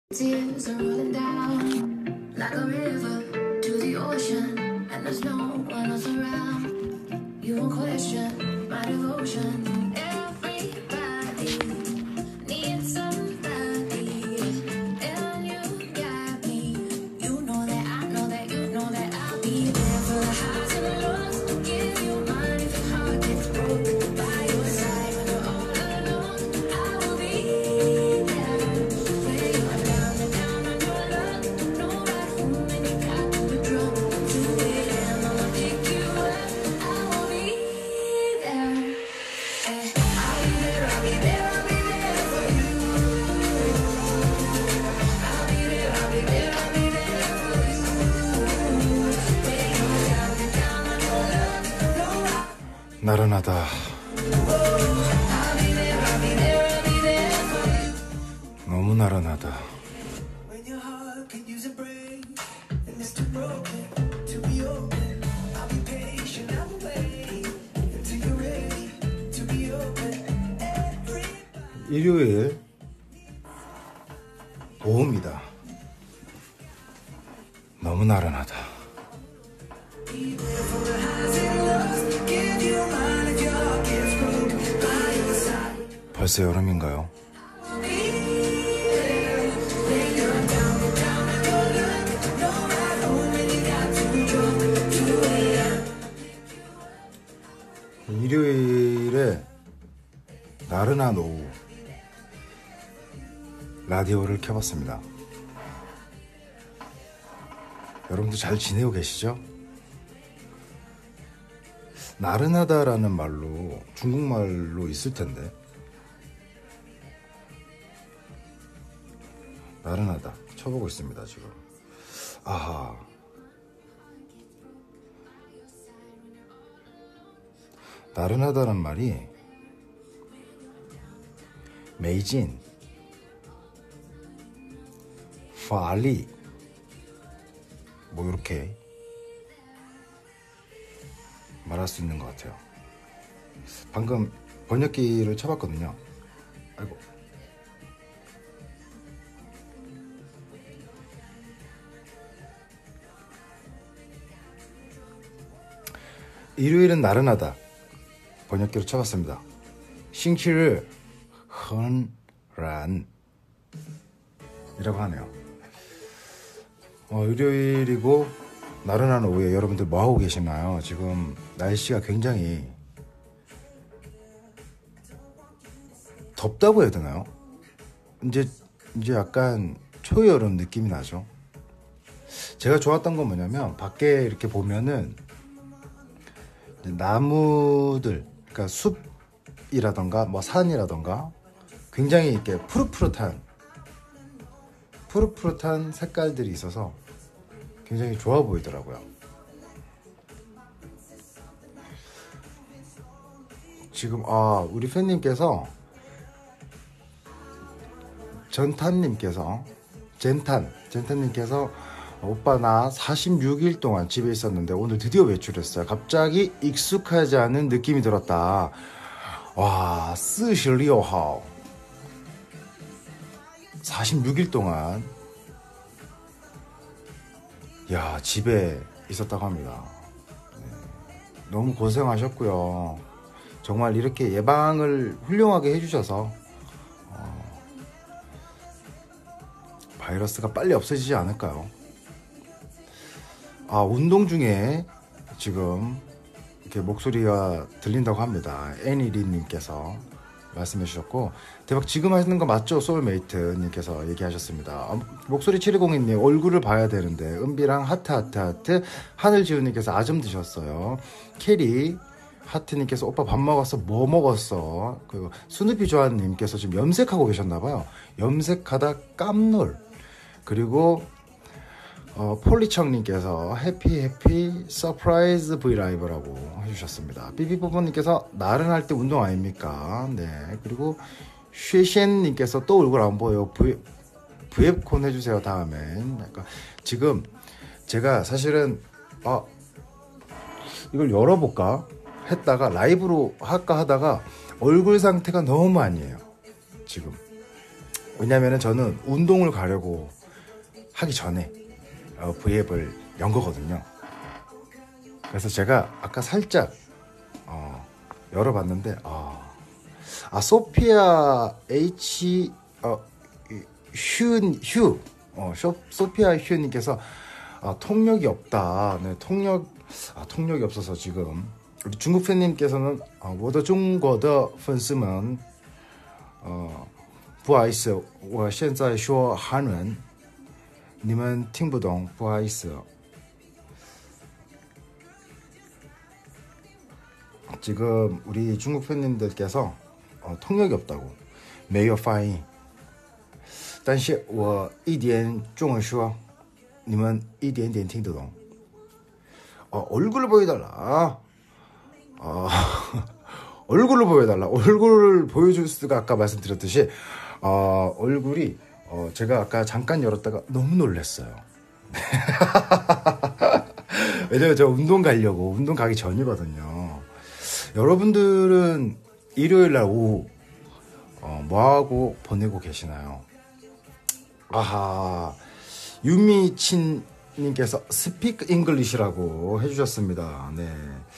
Tears are rolling down like a river to the ocean, and there's no one else around. You won't question my devotion. Everybody needs somebody, and you got me. You know that I know that you know that I'll be there for the highs and the lows. To give you mine if your heart gets broke. By your side when you're all alone, I will be there. Where you are down and down on your luck. Know right home and you got to be drunk. 2 a.m. I'ma pick you up. I will be there. I'll be there, I'll be there, I'll be there for you. I'll be there, I'll be there, I'll be there for you. Where you are down and down on your luck. Know right. 나른하다. I'll be there, I'll be there, I'll be there for you. 너무 나른하다. When your heart could use a break and it's too broken to be open, I'll be patient, I will wait until you're ready to be open. 일요일 오후입니다. 너무 나른하다. Give you mine if your heart gets broken. By your side, 벌써 여름인가요? I'll be there. When you're down and down on your luck, no right home when you got to be drunk. 2 a.m. 일요일에 나른한 오후 라디오를 켜봤습니다. 여러분들 잘 지내고 계시죠? 나른하다라는 말로 중국말로 있을 텐데 나른하다 쳐보고 있습니다 지금. 아하, 나른하다는 말이 메이진, 파리 뭐 이렇게 말할 수 있는 것 같아요. 방금 번역기를 쳐봤거든요. 아이고. 일요일은 나른하다. 번역기로 쳐봤습니다. 싱키를 헌란 이라고 하네요. 일요일이고 나른한 오후에 여러분들 뭐하고 계시나요? 지금 날씨가 굉장히 덥다고 해야 되나요? 이제 약간 초여름 느낌이 나죠. 제가 좋았던 건 뭐냐면 밖에 이렇게 보면은 나무들, 그러니까 숲이라던가 뭐 산이라던가 굉장히 이렇게 푸릇푸릇한 색깔들이 있어서 굉장히 좋아 보이더라고요. 지금 우리 팬님께서 젠탄님께서 오빠 나 46일 동안 집에 있었는데 오늘 드디어 외출했어요. 갑자기 익숙하지 않은 느낌이 들었다. 와, 46호 46일 동안 집에 있었다고 합니다. 너무 고생하셨고요. 정말 이렇게 예방을 훌륭하게 해주셔서 바이러스가 빨리 없어지지 않을까요? 운동 중에 지금 이렇게 목소리가 들린다고 합니다. 애니리님께서 말씀해 주셨고, 대박 지금 하시는 거 맞죠? 소울메이트님께서 얘기하셨습니다. 목소리 7202님 얼굴을 봐야 되는데, 은비랑 하트 하늘지우님께서 아점 드셨어요. 캐리 하트님께서 오빠 밥 먹었어? 뭐 먹었어? 그리고 스누피 조아님께서 지금 염색하고 계셨나봐요. 염색하다 깜놀. 그리고 폴리청님께서 해피 서프라이즈 브이라이브라고 해주셨습니다. 삐삐뽀뽀님께서 나른할 때 운동 아닙니까? 네. 그리고 쉐셴님께서 또 얼굴 안 보여. 브이앱콘 해주세요 다음엔. 그러니까 지금 제가 사실은 이걸 열어볼까 했다가 라이브로 할까 하다가 얼굴 상태가 너무 아니에요 지금. 왜냐면은 저는 운동을 가려고 하기 전에 V앱을 연 거거든요. 그래서 제가 아까 살짝 열어봤는데 소피아 소피아 휴님께서 통역이 없다. 네, 통역이 없어서 지금 우리 중국 팬님께서는 我的中国的粉丝们不好意思我现在说韩文你们听不懂不好意思 지금 우리 중국 팬님들께서 통역이 없다고 没有翻译但是我一点中文说你们一点点听得懂 얼굴을 보여달라 얼굴을 보여달라 얼굴을 보여줄 수가 아까 말씀드렸듯이 얼굴이 제가 아까 잠깐 열었다가 너무 놀랐어요. 왜냐면 저 운동 가려고 운동 가기 전이거든요. 여러분들은 일요일날 오후 뭐하고 보내고 계시나요? 아하 유미친님께서 스피크 잉글리시라고 해주셨습니다. 네.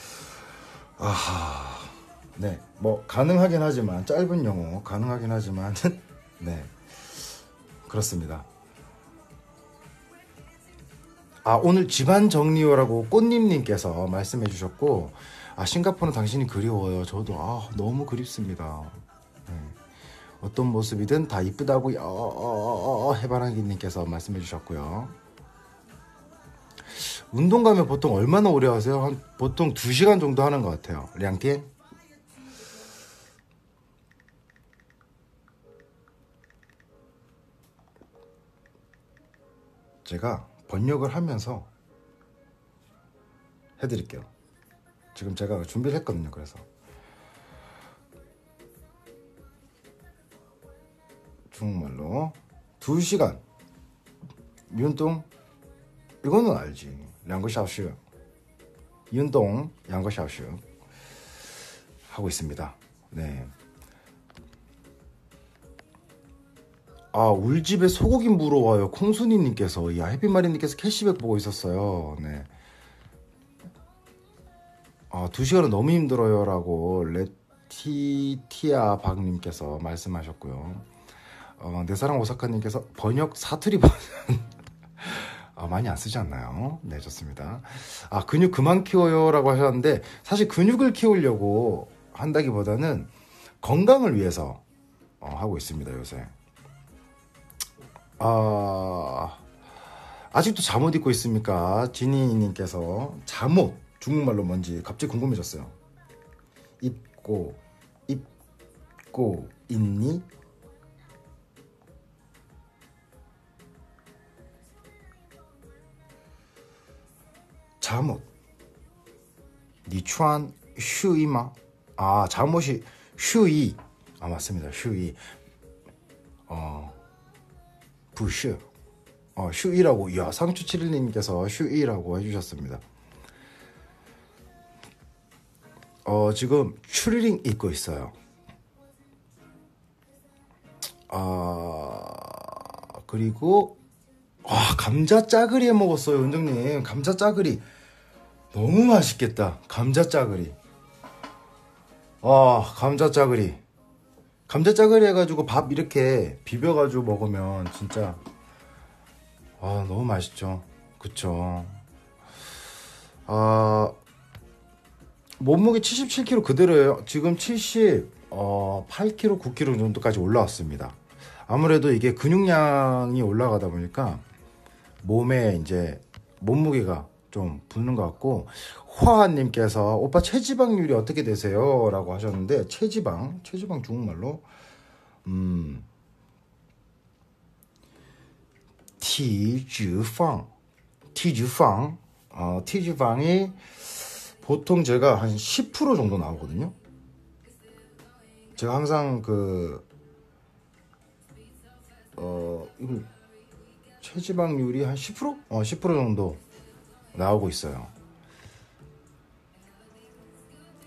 아하 네, 뭐 가능하긴 하지만 짧은 영어 가능하긴 하지만 네 그렇습니다. 오늘 집안 정리요라고 꽃님님께서 말씀해 주셨고 싱가포르는 당신이 그리워요. 저도 너무 그립습니다. 네. 어떤 모습이든 다 이쁘다고 해바라기님께서 말씀해 주셨고요. 운동 가면 보통 얼마나 오래 하세요? 보통 2시간 정도 하는 것 같아요. 량티엔? 제가 번역을 하면서 해드릴게요. 지금 제가 준비를 했거든요. 그래서 중국말로 2시간 운동 이거는 알지 2个小时 운동 2个小时 하고 있습니다. 네. 울집에 소고기 물어와요. 콩순이님께서 해피마리님께서 캐시백 보고 있었어요. 네. 2시간은 너무 힘들어요 라고 레티티아 박님께서 말씀하셨고요. 내사랑 오사카님께서 번역 사투리 버전 많이 안 쓰지 않나요? 네 좋습니다. 근육 그만 키워요 라고 하셨는데 사실 근육을 키우려고 한다기보다는 건강을 위해서 하고 있습니다 요새. 아직도 잠옷 입고 있습니까? 지니님께서 잠옷 중국말로 뭔지 갑자기 궁금해졌어요. 입고 있니? 잠옷 你穿睡衣吗? 잠옷이 睡衣 맞습니다. 睡衣 不是 슈이라고 상추 7일님께서 슈이라고 해주셨습니다. 지금 추리링 입고 있어요. 그리고 감자 짜글이 해 먹었어요. 은정님 감자 짜글이 너무 맛있겠다. 감자 짜글이 감자 짜글이 해가지고 밥 이렇게 비벼가지고 먹으면 진짜 너무 맛있죠. 그쵸. 몸무게 77kg 그대로예요. 지금 78kg, 9kg 정도까지 올라왔습니다. 아무래도 이게 근육량이 올라가다 보니까 몸에 이제 몸무게가 좀 붙는 것 같고, 화하님께서 오빠 체지방률이 어떻게 되세요? 라고 하셨는데, 체지방 중국말로 티지방이 보통 제가 한 10% 정도 나오거든요. 제가 항상 이거 체지방률이 한 10%? 10% 정도 나오고 있어요.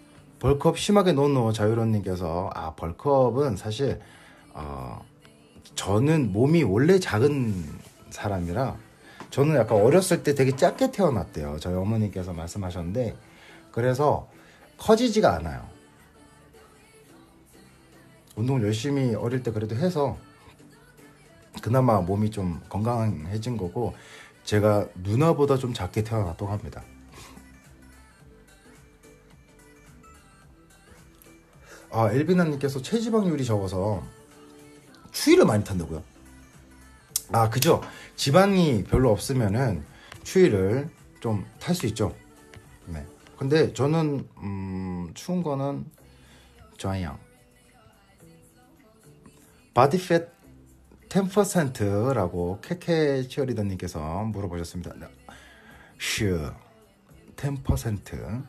벌크업 심하게 노노 자유론님께서 벌크업은 사실 저는 몸이 원래 작은 사람이라 저는 약간 어렸을 때 되게 작게 태어났대요. 저희 어머니께서 말씀하셨는데 그래서 커지지가 않아요. 운동을 열심히 어릴 때 그래도 해서 그나마 몸이 좀 건강해진 거고 제가 누나보다 좀 작게 태어났다고 합니다. 엘비나님께서 체지방률이 적어서 추위를 많이 탄다고요? 그죠? 지방이 별로 없으면은 추위를 좀 탈 수 있죠. 네. 근데 저는 추운 거는 좋아요. 바디팻 10%라고 케케 치어리더님께서 물어보셨습니다. 슈 10%.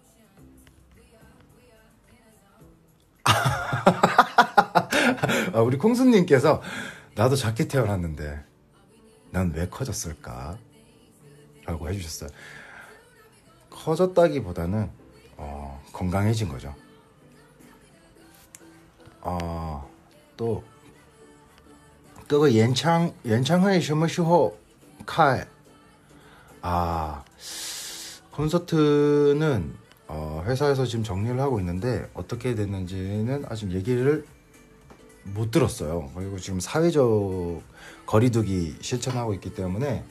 우리 콩수님께서 나도 작게 태어났는데 난 왜 커졌을까? 라고 해주셨어요. 커졌다기보다는 건강해진 거죠. 또这个演唱会什么时候开? 콘서트는 회사에서 지금 정리를 하고 있는데 어떻게 됐는지는 아직 얘기를 못 들었어요. 그리고 지금 사회적 거리두기 실천하고 있기 때문에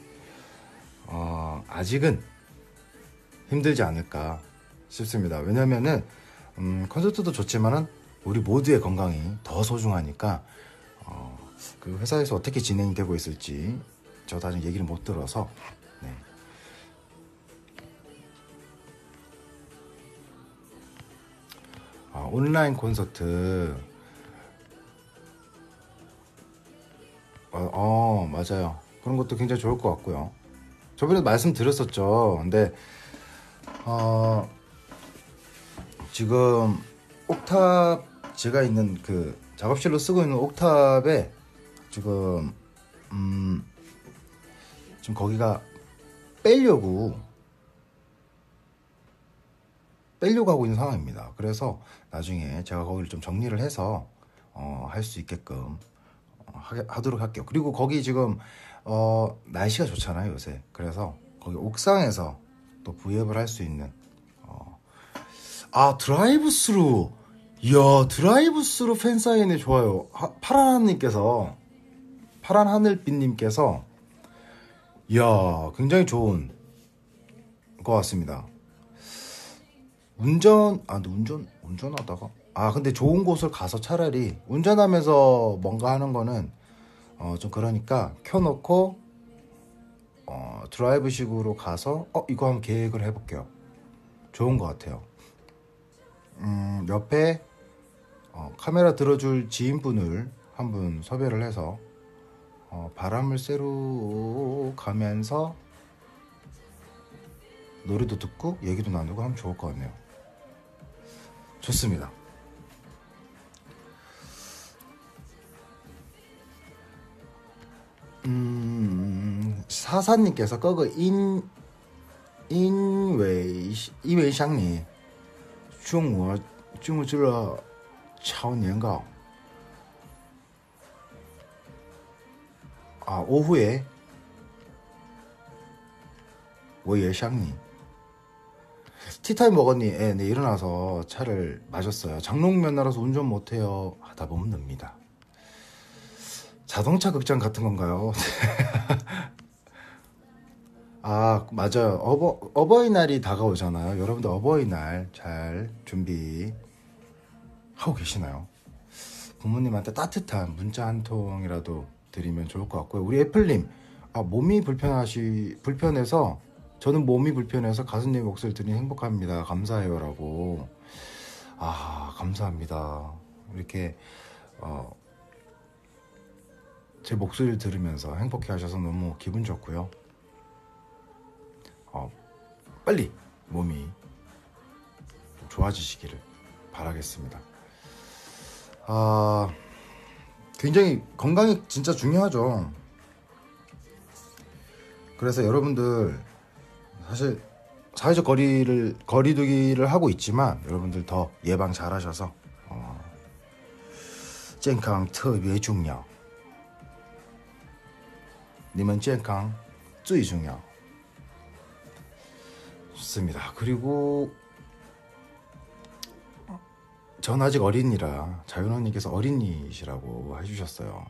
아직은 힘들지 않을까 싶습니다. 왜냐면은 콘서트도 좋지만은 우리 모두의 건강이 더 소중하니까 그 회사에서 어떻게 진행이 되고 있을지 저도 아직 얘기를 못 들어서 네. 온라인 콘서트 맞아요. 그런 것도 굉장히 좋을 것 같고요. 저번에 말씀드렸었죠. 근데 지금 옥탑 제가 있는 그 작업실로 쓰고 있는 옥탑에 지금 지금 거기가 빼려고 하고 있는 상황입니다. 그래서 나중에 제가 거기를 좀 정리를 해서 할 수 있게끔 하도록 할게요. 그리고 거기 지금 날씨가 좋잖아요 요새. 그래서 거기 옥상에서 또 V앱을 할 수 있는 드라이브 스루. 이야, 드라이브 스루 팬사인회 좋아요. 파란 하늘빛님께서 이야, 굉장히 좋은 것 같습니다. 운전하다가 근데 좋은 곳을 가서 차라리 운전하면서 뭔가 하는 거는 좀 그러니까 켜놓고 드라이브식으로 가서 이거 한번 계획을 해볼게요. 좋은 것 같아요. 옆에 카메라 들어줄 지인분을 한 분 섭외를 해서 바람을 쐬러 가면서 노래도 듣고 얘기도 나누고 하면 좋을 것 같네요. 좋습니다. 사사님께서 거그 이웨이샹님中午吃了炒年糕 오후에 我也想你 티타임 먹었니? 네, 일어나서 차를 마셨어요. 장롱면허라서 운전 못해요. 하다 보면 늡니다. 자동차 극장 같은 건가요? 맞아요. 어버이날이 다가오잖아요. 여러분들 어버이날 잘 준비하고 계시나요? 부모님한테 따뜻한 문자 한 통이라도 드리면 좋을 것 같고요. 우리 애플님, 몸이 불편해서 저는 몸이 불편해서 가수님 목소리 들으니 행복합니다. 감사해요. 라고. 감사합니다. 이렇게 제 목소리를 들으면서 행복해 하셔서 너무 기분 좋고요. 빨리 몸이 좋아지시기를 바라겠습니다. 굉장히 건강이 진짜 중요하죠. 그래서 여러분들 사실 사회적 거리두기를 하고 있지만 여러분들 더 예방 잘 하셔서 健康特别重要 니먼健康最重要. 좋습니다. 그리고 전 아직 어린이라 자윤원님께서 어린이시라고 해주셨어요.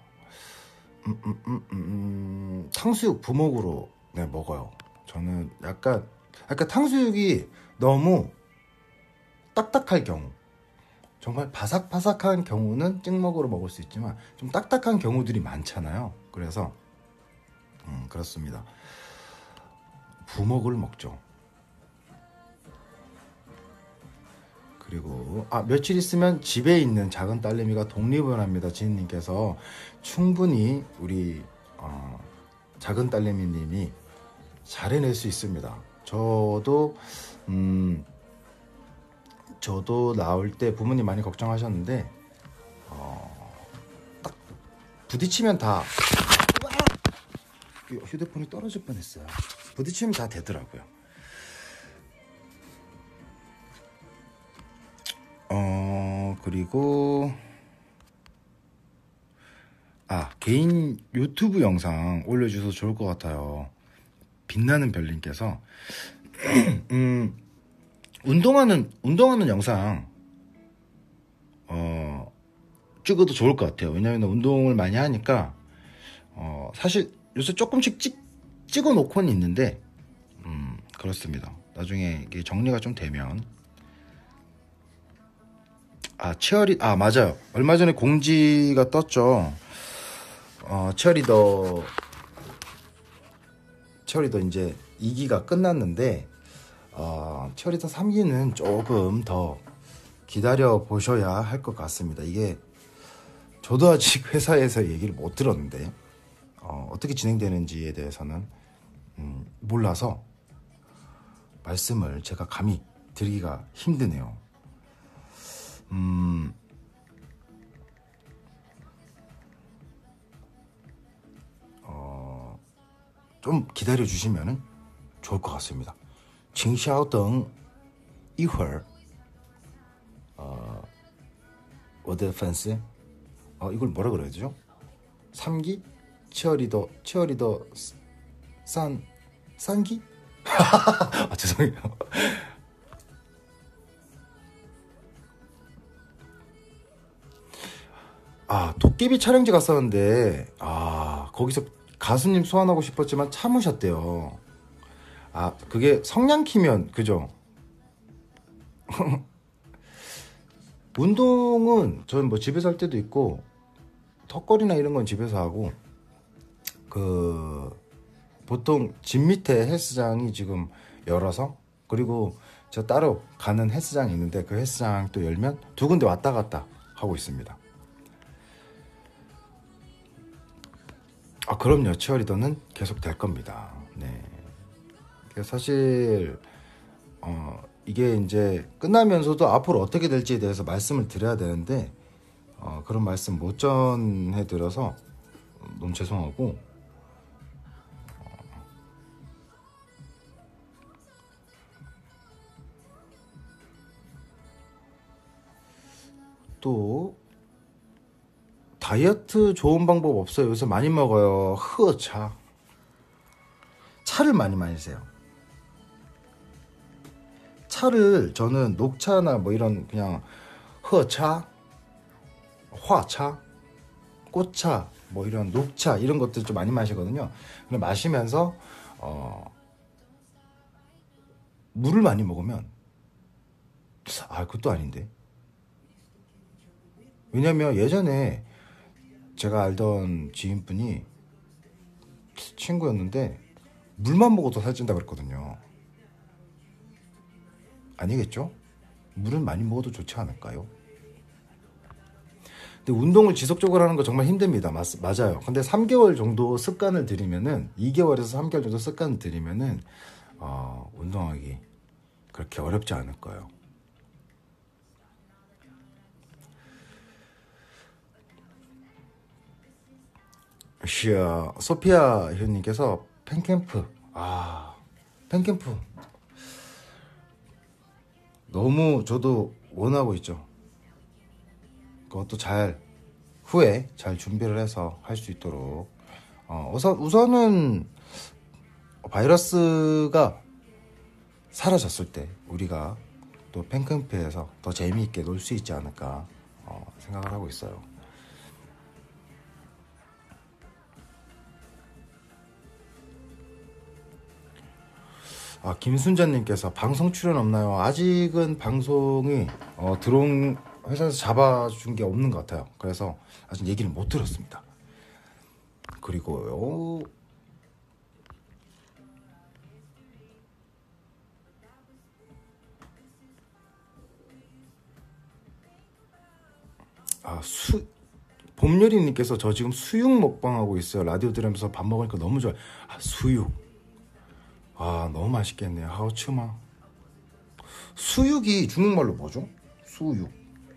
탕수육 부먹으로 네, 먹어요. 저는 약간 탕수육이 너무 딱딱할 경우, 정말 바삭바삭한 경우는 찍먹으로 먹을 수 있지만 좀 딱딱한 경우들이 많잖아요. 그래서 그렇습니다. 부먹을 먹죠. 그리고 며칠 있으면 집에 있는 작은 딸내미가 독립을 합니다. 지은님께서 충분히 우리 작은 딸내미님이 잘 해낼 수 있습니다. 저도 나올 때 부모님 많이 걱정하셨는데 딱 부딪히면 다 휴대폰이 떨어질 뻔했어요. 부딪히면 다 되더라고요. 그리고 개인 유튜브 영상 올려주셔서 좋을 것 같아요. 빛나는 별님께서 운동하는 영상 찍어도 좋을 것 같아요. 왜냐면 운동을 많이 하니까 사실 요새 조금씩 찍어 놓고는 있는데 그렇습니다. 나중에 이게 정리가 좀 되면 맞아요. 얼마 전에 공지가 떴죠. 치어리더 이제 2기가 끝났는데 치어리더 3기는 조금 더 기다려 보셔야 할 것 같습니다. 이게 저도 아직 회사에서 얘기를 못 들었는데 어떻게 진행되는지에 대해서는 몰라서 말씀을 제가 감히 드리기가 힘드네요. 좀 기다려 주시면 좋을 것 같습니다. 请稍等一会儿我的粉丝이걸 뭐라 그래야 되죠? 3기? 치어리더 3기? 죄송해요. 도깨비 촬영지 갔었는데 거기서 가수님 소환하고 싶었지만 참으셨대요. 그게 성냥 키면 그죠? 운동은 저는 뭐 집에서 할 때도 있고 턱걸이나 이런 건 집에서 하고 보통 집 밑에 헬스장이 지금 열어서, 그리고 저 따로 가는 헬스장이 있는데 그 헬스장 또 열면 두 군데 왔다 갔다 하고 있습니다. 그럼요. 치어리더는 계속 될 겁니다. 네. 사실 이게 이제 끝나면서도 앞으로 어떻게 될지에 대해서 말씀을 드려야 되는데 그런 말씀 못 전해드려서 너무 죄송하고, 또 다이어트 좋은 방법 없어요? 요새 많이 먹어요. 차를 많이 마시세요. 차를 저는 녹차나 뭐 이런 그냥 허차, 화차, 꽃차, 뭐 이런 녹차 이런 것들 좀 많이 마시거든요. 근데 마시면서 물을 많이 먹으면 그것도 아닌데. 왜냐면 예전에 제가 알던 지인분이 친구였는데 물만 먹어도 살찐다 그랬거든요. 아니겠죠? 물은 많이 먹어도 좋지 않을까요? 근데 운동을 지속적으로 하는 거 정말 힘듭니다. 맞아요. 근데 3개월 정도 습관을 들이면은 2개월에서 3개월 정도 습관을 들이면은 운동하기 그렇게 어렵지 않을 거예요. 소피아 현님께서 팬캠프 팬캠프 너무 저도 원하고 있죠. 그것도 후에 잘 준비를 해서 할 수 있도록 우선은 바이러스가 사라졌을 때 우리가 또 팬카페에서 더 재미있게 놀 수 있지 않을까 생각을 하고 있어요. 김순자님께서 방송 출연 없나요? 아직은 방송이 들어온 회사에서 잡아준 게 없는 것 같아요. 그래서 아직 얘기를 못 들었습니다. 그리고요, 봄여리님께서 저 지금 수육 먹방하고 있어요. 라디오 들으면서 밥 먹으니까 너무 좋아요. 수육. 너무 맛있겠네요. 하우츠마. 수육이 중국말로 뭐죠? 수육.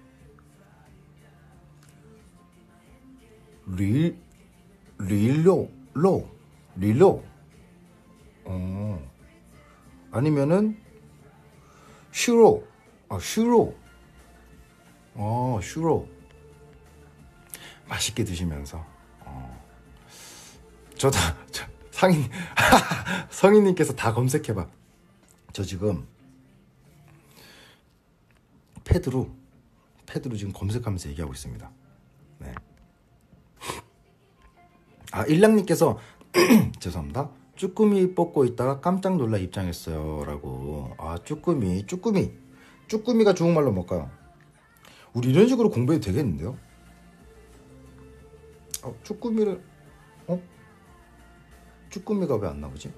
릴로. 아니면은 슈로. 슈로. 맛있게 드시면서 성인님께서 다 검색해봐. 저 지금 패드로 지금 검색하면서 얘기하고 있습니다. 네. 일랑님께서 죄송합니다. 쭈꾸미 뽑고 있다가 깜짝 놀라 입장했어요 라고. 쭈꾸미가 중국말로 뭘까요? 우리 이런 식으로 공부해도 되겠는데요? 쭈꾸미가 왜 안 나오지?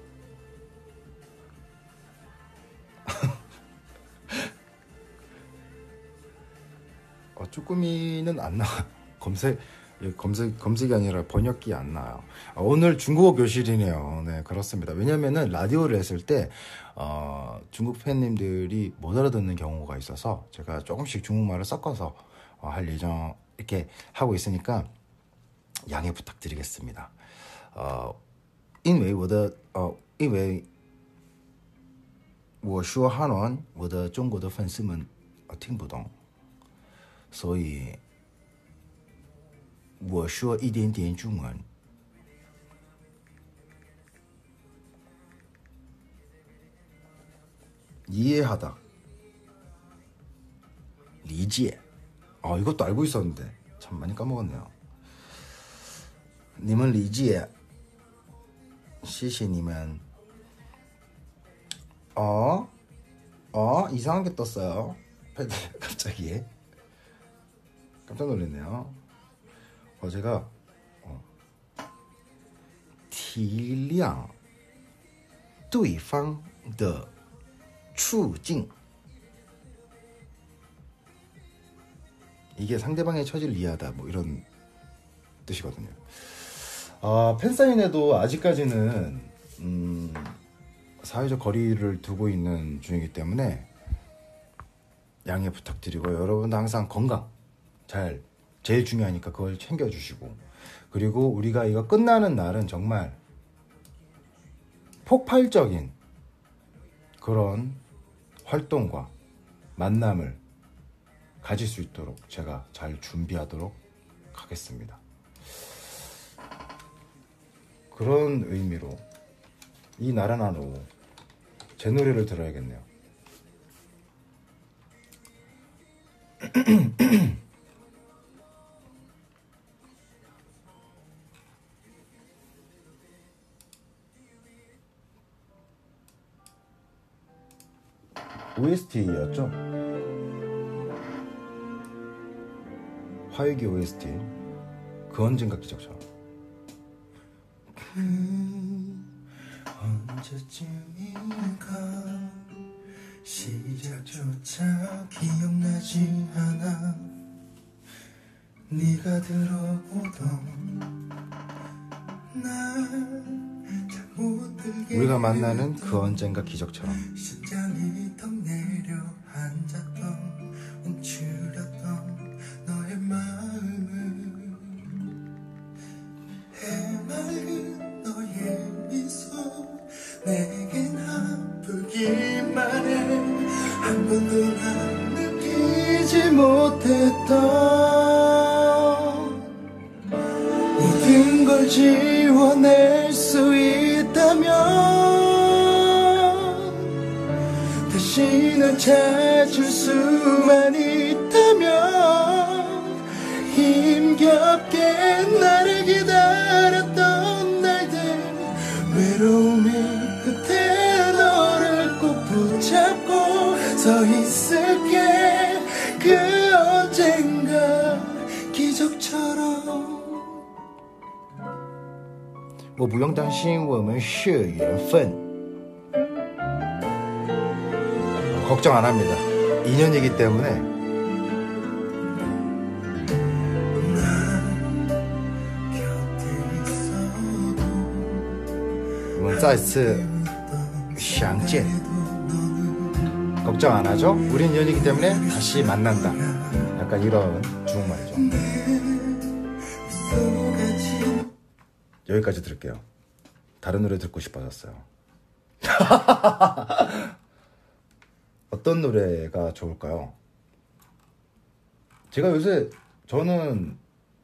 쭈꾸미는 안 나와. 검색이 아니라 번역기 안 나와요. 오늘 중국어 교실이네요. 네, 그렇습니다. 왜냐면은 라디오를 했을 때 중국 팬님들이 못 알아듣는 경우가 있어서 제가 조금씩 중국말을 섞어서 할 예정 이렇게 하고 있으니까 양해 부탁드리겠습니다. 因为我说汉文，我的中国的粉丝们听不懂，所以我说一点点中文。 이해하다, 리지에. 이것도 알고 있었는데 참 많이 까먹었네요. 님은 리지에. 谢谢你们. 이상한 게 떴어요. 패드 갑자기 깜짝 놀랐네요. 제가 体谅对方的处境. 이게 상대방의 처지를 이해하다 뭐 이런 뜻이거든요. 팬사인회도 아직까지는 사회적 거리를 두고 있는 중이기 때문에 양해 부탁드리고, 여러분도 항상 건강 제일 중요하니까 그걸 챙겨주시고, 그리고 우리가 이거 끝나는 날은 정말 폭발적인 그런 활동과 만남을 가질 수 있도록 제가 잘 준비하도록 하겠습니다. 그런 의미로 이 나라나로 제 노래를 들어야겠네요. OST였죠? 화요기 OST. 그 언젠가 기적처럼. 언제쯤인가 시작조차 기억나지 않아. 네가 들어오던 날 잘못 들게 우리가 만나는 그 언젠가 기적처럼. 심장이 턱 내려 앉았던 움츠렸던 너의 마음을 해맑은 너의 미소 내겐 아프기만 해. 한 번도 난 느끼지 못했던 모든 걸 지워내 당신을 찾을 수만 있다면 힘겹게 나를 기다렸던 날들 외로움의 끝에 너를 꼭 붙잡고 서 있을게 그 언젠가 기적처럼 我不用担心我们是缘分 걱정 안 합니다. 인연이기 때문에 이번 再次相见 걱정 안 하죠? 우린 인연이기 때문에 다시 만난다. 약간 이런 중국말이죠. 여기까지 들을게요. 다른 노래 듣고 싶어졌어요. 어떤 노래가 좋을까요? 제가 요새 저는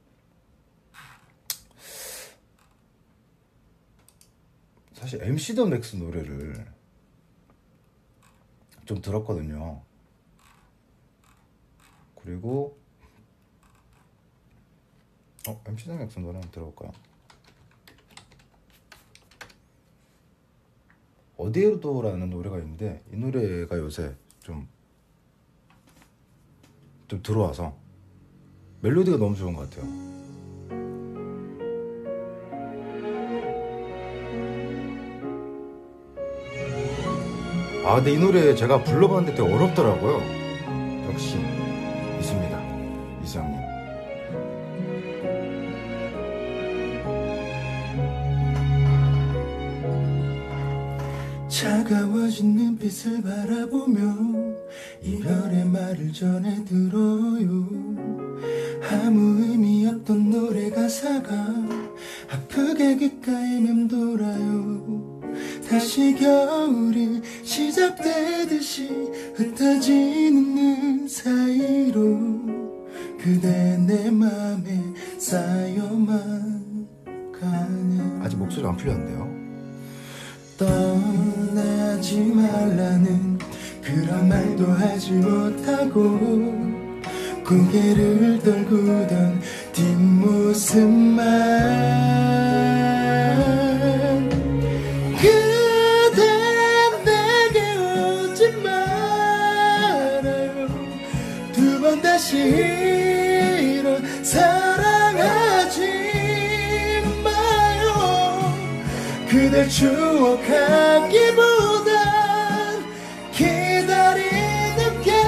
사실 MC 더 맥스 노래를 좀 들었거든요. 그리고 MC 더 맥스 노래 한번 들어볼까요? 어디에로도라는 노래가 있는데 이 노래가 요새 좀 들어와서 멜로디가 너무 좋은 것 같아요. 아 근데 이 노래 제가 불러봤는데 되게 어렵더라고요. 역시 있습니다. 이수영님. 차가워진 눈빛을 바라보며 이별의 말을 전해 들어요. 아무 의미 없던 노래 가사가 아프게 귓가에 맴돌아요. 다시 겨울이 시작되듯이 흩어지는 눈 사이로 그대 내 맘에 쌓여만 가네. 아직 목소리 안 풀렸는데요. 떠나지 말라는 그런 말도 하지 못하고 고개를 떨구던 뒷모습만 그대 내게 오지 말아요. 두 번 다시 이런 사랑하지 마요. 그댈 추억하기보단 기다리는 게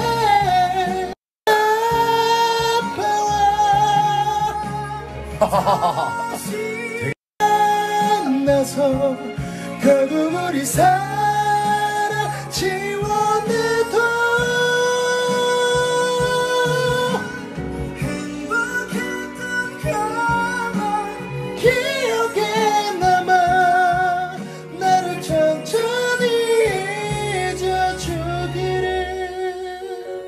아파와. 만나서 결국 우리 사랑 지워내도 행복했던 그만 기억에 남아 나를 천천히 잊어주기를.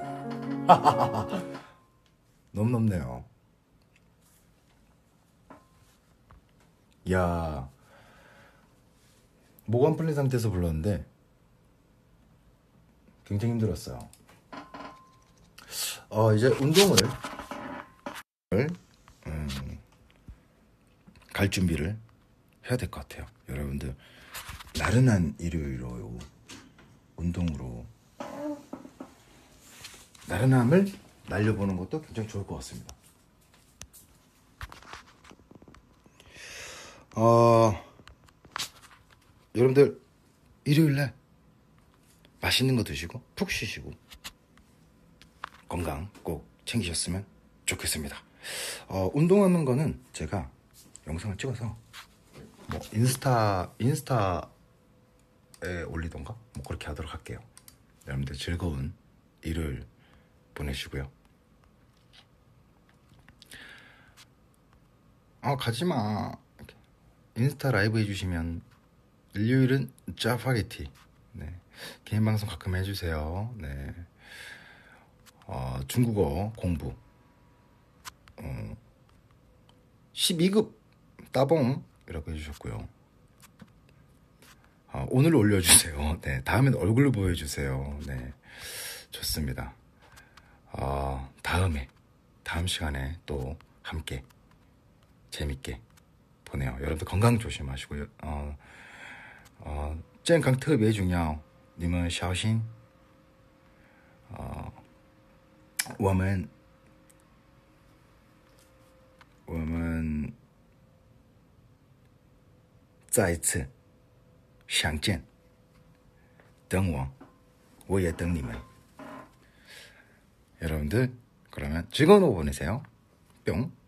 너무 높네요. 야, 목 안 풀린 상태에서 불렀는데 굉장히 힘들었어요. 이제 운동을 갈 준비를 해야 될 것 같아요. 여러분들 나른한 일요일로 운동으로 나른함을 날려보는 것도 굉장히 좋을 것 같습니다. 여러분들 일요일날 맛있는 거 드시고 푹 쉬시고 건강 꼭 챙기셨으면 좋겠습니다. 운동하는 거는 제가 영상을 찍어서 뭐 인스타에 올리던가 뭐 그렇게 하도록 할게요. 여러분들 즐거운 일요일 보내시고요. 가지마. 인스타 라이브 해주시면 일요일은 짜파게티. 네. 개인 방송 가끔 해주세요. 네. 중국어 공부 12급 따봉이라고 해주셨고요. 오늘 올려주세요. 네, 다음엔 얼굴 보여주세요. 네, 좋습니다. 다음 시간에 또 함께 재밌게 보내요. 여러분들 건강 조심하시고요. 健康特别重要，你们小心。我们再一次相见，等我，我也等你们。 여러분들 그러면 즐거운 오후 보내세요. 뿅.